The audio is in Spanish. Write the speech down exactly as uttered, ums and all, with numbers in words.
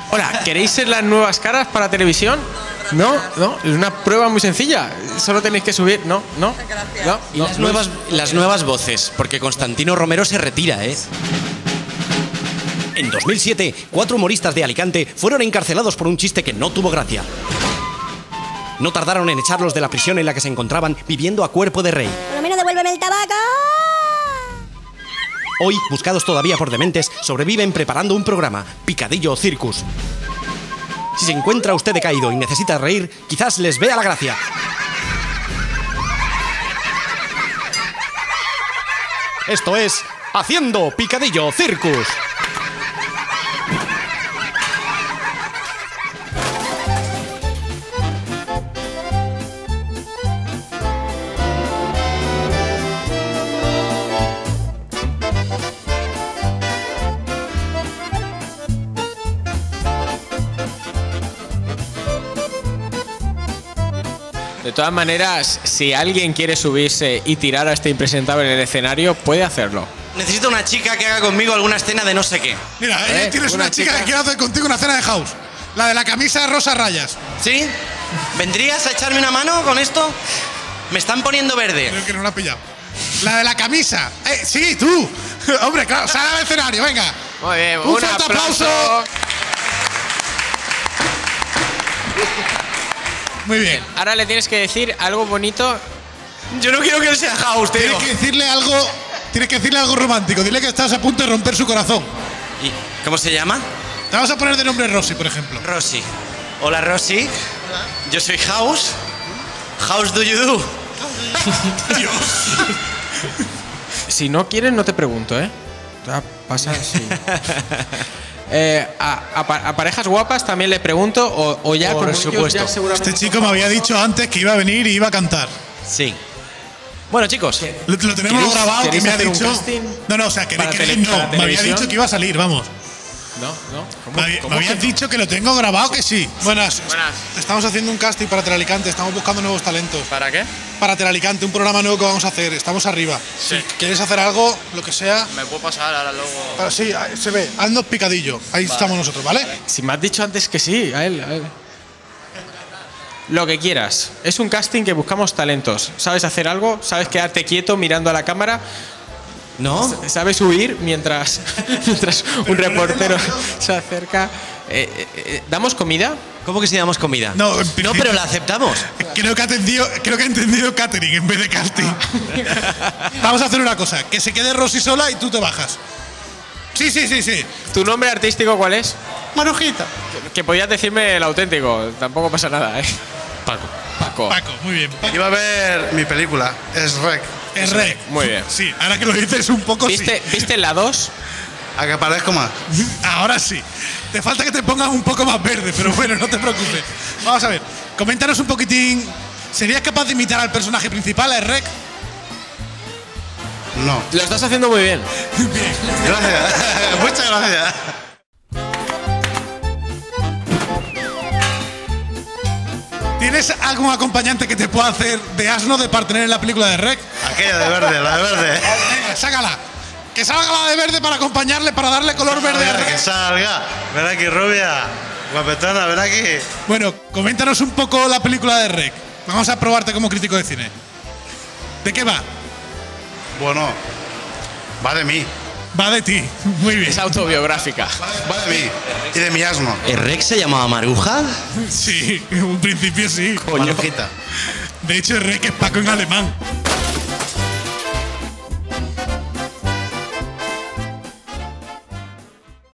Hola, ¿queréis ser las nuevas caras para televisión? No, no, es una prueba muy sencilla. Solo tenéis que subir. No, no. no Y no, las, no nuevas, es... las nuevas voces, porque Constantino Romero se retira, ¿eh? En dos mil siete, cuatro humoristas de Alicante fueron encarcelados por un chiste que no tuvo gracia. No tardaron en echarlos de la prisión en la que se encontraban viviendo a cuerpo de rey. Por lo menos devuélveme el tabaco. Hoy, buscados todavía por dementes, sobreviven preparando un programa, Picadillo Circus. Si se encuentra usted decaído y necesita reír, quizás les vea la gracia. Esto es Haciendo Picadillo Circus. De todas maneras, si alguien quiere subirse y tirar a este impresentable en el escenario, puede hacerlo. Necesito una chica que haga conmigo alguna escena de no sé qué. Mira, ¿Eh? eh, tienes una, Una chica, chica. que quiere hacer contigo una cena de house. La de la camisa rosa rayas. ¿Sí? ¿Vendrías a echarme una mano con esto? Me están poniendo verde. Creo que no la ha pillado. La de la camisa. Eh, sí, tú. Hombre, claro, sal al escenario, venga. Muy bien, Un un, fuerte aplauso. aplauso. Muy bien. Ahora le tienes que decir algo bonito. Yo no quiero que él sea house, tío. Tienes que decirle algo. Tienes que decirle algo romántico. Dile que estás a punto de romper su corazón. ¿Y cómo se llama? Te vamos a poner de nombre Rosy, por ejemplo. Rosy. Hola, Rosy. Yo soy House. House do you do? Dios. Si no quieres, no te pregunto, ¿eh? Ya pasa así. Eh, a, a pa- a parejas guapas también le pregunto, o, o ya Por como ellos supuesto. ya seguramente Este chico me había dicho antes que iba a venir y iba a cantar. Sí. Bueno, chicos. Lo, lo tenemos ¿Queréis- grabado, que queréis me ha hacer un dicho. casting No, no, o sea, que para queréis tele- no. para Me había televisión? dicho que iba a salir, vamos. No, no. ¿Cómo, Me, había- cómo me habían que no? dicho que lo tengo grabado, que sí. Buenas. Buenas. Estamos haciendo un casting para Telealicante, estamos buscando nuevos talentos. ¿Para qué? Para Telealicante, un programa nuevo que vamos a hacer, estamos arriba. Sí. Si quieres hacer algo, lo que sea. Me puedo pasar ahora luego. Para, sí, ahí se ve, haznos picadillo. Ahí estamos nosotros, ¿vale? Si me has dicho antes que sí, a él, a él. Lo que quieras. Es un casting que buscamos talentos. ¿Sabes hacer algo? ¿Sabes quedarte quieto mirando a la cámara? ¿No? ¿Sabes huir mientras, mientras un reportero se acerca? Eh, eh, eh, ¿Damos comida? ¿Cómo que si damos comida? No, en no, principio- pero la aceptamos. Creo que ha entendido, creo que ha entendido catering en vez de casting. Vamos a hacer una cosa, que se quede Rosy sola y tú te bajas. Sí, sí, sí, sí. ¿Tu nombre artístico cuál es? Marujita. Que, que podías decirme el auténtico, tampoco pasa nada, ¿eh? Paco. Paco. Paco, muy bien. Paco. Iba a ver mi película, es Rec. Es rec. Muy bien. Sí, ahora que lo dices un poco ¿Viste, ¿Viste la dos? A que parezco más. sí. Ahora sí. Te falta que te pongas un poco más verde, pero bueno, no te preocupes. Vamos a ver, coméntanos un poquitín. ¿Serías capaz de imitar al personaje principal, a Rec? No. Lo estás haciendo muy bien. Gracias. Muchas gracias. ¿Tienes algún acompañante que te pueda hacer de asno de partener en la película de Rec? Aquella de verde, la de verde. Venga, sácala. Que salga la de verde para acompañarle, para darle color verde a Venga, que Rec. salga. Ven aquí, rubia. Guapetona, ven aquí. Bueno, coméntanos un poco la película de Rec. Vamos a probarte como crítico de cine. ¿De qué va? Bueno, va de mí. Va de ti. Muy bien. Es autobiográfica. Va de mí. Y de mi asno. ¿El Rex se llamaba Maruja? Sí, en un principio sí. Marujita. De hecho, Rec es Paco en alemán.